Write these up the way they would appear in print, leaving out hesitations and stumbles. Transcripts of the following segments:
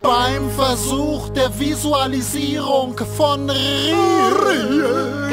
Beim Versuch der Visualisierung von Real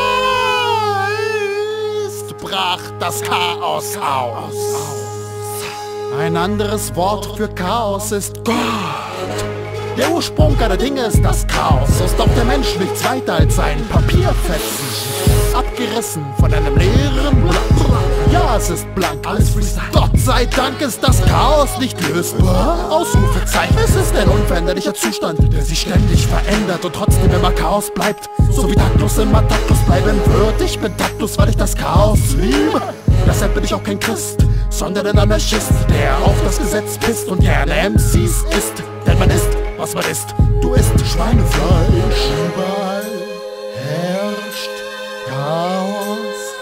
Geist brach das Chaos aus. Ein anderes Wort für Chaos ist Gott. Der Ursprung aller Dinge ist das Chaos. So stoppt der Mensch nichts weiter als ein Papierfetzen, abgerissen von einem leeren Blatt. Ja, es ist blank, alles Freestyle. Gott sei Dank ist das Chaos nicht lösbar. Ausrufezeichen. Es ist ein unveränderlicher Zustand, der sich ständig verändert und trotzdem immer Chaos bleibt. So wie taktlos immer taktlos bleiben wird. Ich bin taktlos, weil ich das Chaos liebe. Deshalb bin ich auch kein Christ, sondern ein Anarchist, der auf das Gesetz pisst und gerne MCs isst. Denn man isst, was man isst. Du isst Schweinefleisch. Überall herrscht Chaos.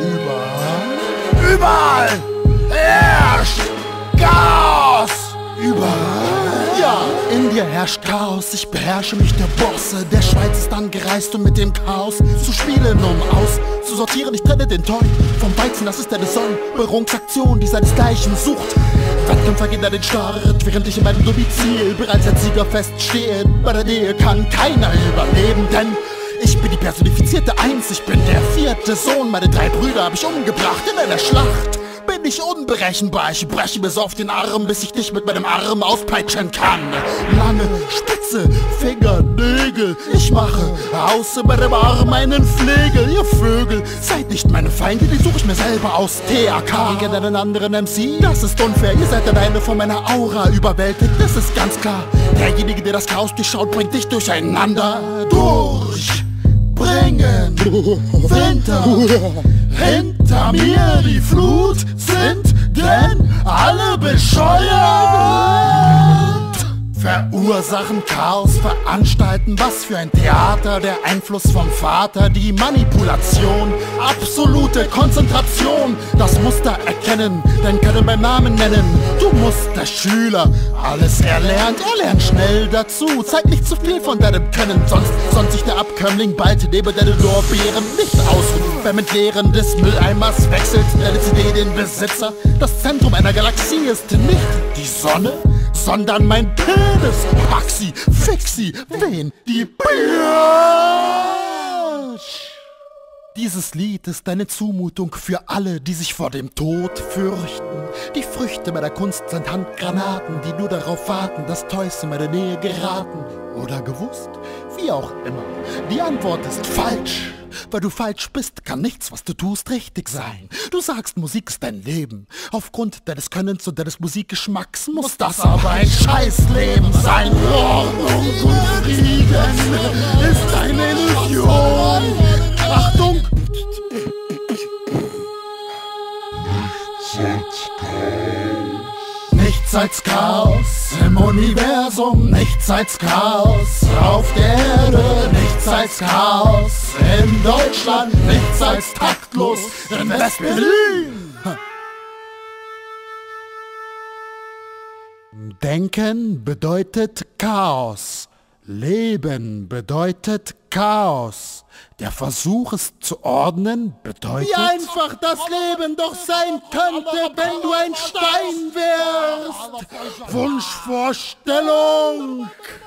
Überall herrscht Chaos. Überall. Ja, in dir herrscht Chaos. Ich beherrsche mich der Bosse. Der Schweiz ist angereist, um mit dem Chaos zu spielen, um auszusortieren. Ich trenne den Teut vom Weizen, das ist eine Säuberungsaktion, die seinesgleichen sucht. Wettkämpfer gehen an den Start, während ich in meinem Domizil bereits als Sieger feststehe. Bei der Nähe kann keiner überleben, denn ich bin die personifizierte Eins. Ich bin der 4. Sohn, meine 3 Brüder habe ich umgebracht in einer Schlacht. Bin ich unberechenbar, ich breche mir so auf den Arm, bis ich dich mit meinem Arm auspeitschen kann. Lange, spitze Fingernägel, ich mache aus meinem Arm einen Flegel. Ihr Vögel, seid nicht meine Feinde, die suche ich mir selber aus. TAK gegen einen anderen MC, das ist unfair. Ihr seid alleine von meiner Aura überwältigt, das ist ganz klar. Derjenige, der das Chaos durchschaut, bringt dich durcheinander. Durchbringen Winter. Hinter mir die Flut, sind denn alle bescheuert? Verursachen Chaos, veranstalten was für ein Theater. Der Einfluss vom Vater, die Manipulation, absolute Konzentration. Das Muster erkennen, denn können beim Namen nennen. Du musst der Schüler, alles er lernt schnell dazu. Zeig nicht zu viel von deinem Können, sonst sich der Abkömmling bald neben deine Lorbeeren nicht ausruht. Beim Entleeren des Mülleimers wechselt deine CD den Besitzer. Das Zentrum einer Galaxie ist nicht die Sonne, sondern mein Penis. Pack sie, fix sie, wen? Die Bitch. Dieses Lied ist eine Zumutung für alle, die sich vor dem Tod fürchten. Die Früchte meiner Kunst sind Handgranaten, die nur darauf warten, dass Toys in meine Nähe geraten. Oder gewusst? Wie auch immer. Die Antwort ist falsch. Weil du falsch bist, kann nichts, was du tust, richtig sein. Du sagst, Musik ist dein Leben. Aufgrund deines Könnens und deines Musikgeschmacks muss das aber ein Scheißleben sein. Ordnung und Frieden ist eine Illusion. Achtung! Nichts als Chaos im Universum, nichts als Chaos auf der Erde, nichts als Chaos in Deutschland, nichts als taktlos in West-Berlin. Denken bedeutet Chaos. Leben bedeutet Chaos. Der Versuch, es zu ordnen, bedeutet... Wie einfach das Leben doch sein könnte, wenn du ein Stein wärst. Wunschvorstellung.